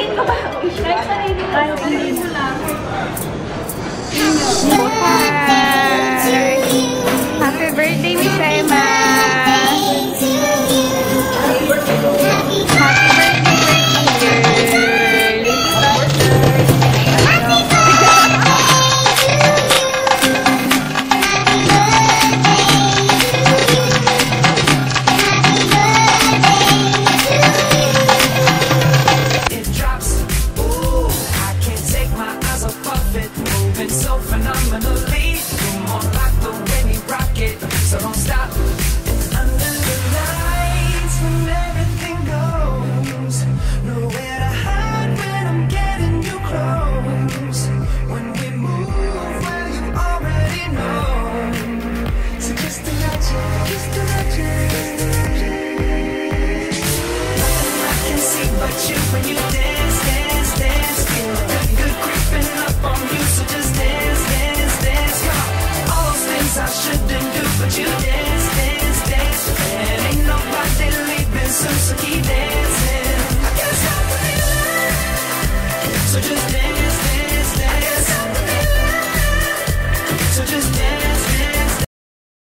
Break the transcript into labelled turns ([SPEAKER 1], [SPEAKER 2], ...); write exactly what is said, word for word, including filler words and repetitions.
[SPEAKER 1] Wish ka ba? Wish ka. Sarili mo lang. Sarili mo lang.
[SPEAKER 2] Happy birthday, Miss Emma! Happy birthday, birthday girl!
[SPEAKER 3] So phenomenally, you're more like the way we rock it. So don't stop.